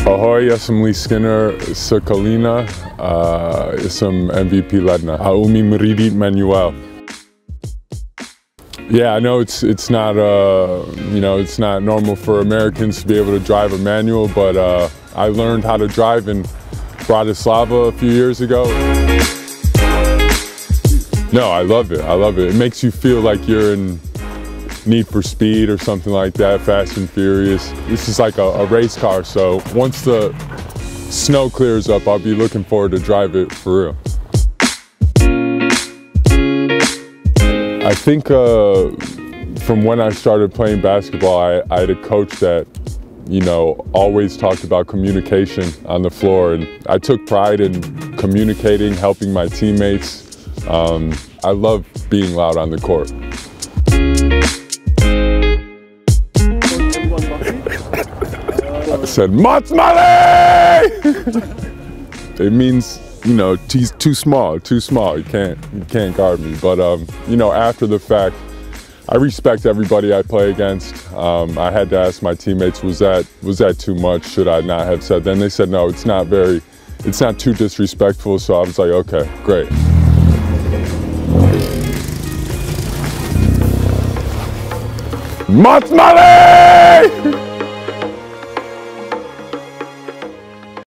Ahoj, ja sam Lee Skinner sa Kalina, sam MVP ledna, a umím řídit manuel. Yeah, I know it's not it's not normal for Americans to be able to drive a manual, but I learned how to drive in Bratislava a few years ago. No, I love it. I love it. It makes you feel like you're in Need for Speed or something like that, Fast and Furious. This is like a race car, so once the snow clears up, I'll be looking forward to drive it for real. I think from when I started playing basketball, I had a coach that, always talked about communication on the floor, and I took pride in communicating, helping my teammates. I love being loud on the court. I said, Matsmale! It means, he's too small. You can't guard me. But, after the fact, I respect everybody I play against. I had to ask my teammates, was that too much? Should I not have said that? And they said, no, it's not too disrespectful. So I was like, okay, great. Matsmale!